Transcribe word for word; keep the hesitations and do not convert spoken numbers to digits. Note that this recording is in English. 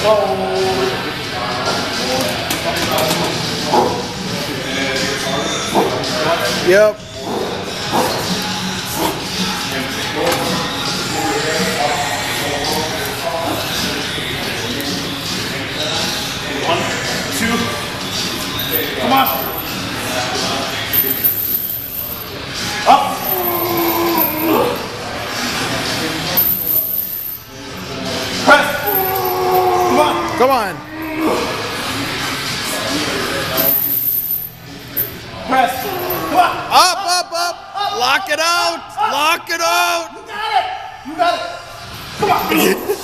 Yep. One, two, come on. Up. Press. Come on. Come on. Press. Come on. Up, up, up. Lock it out. Lock it out. You got it. You got it. Come on.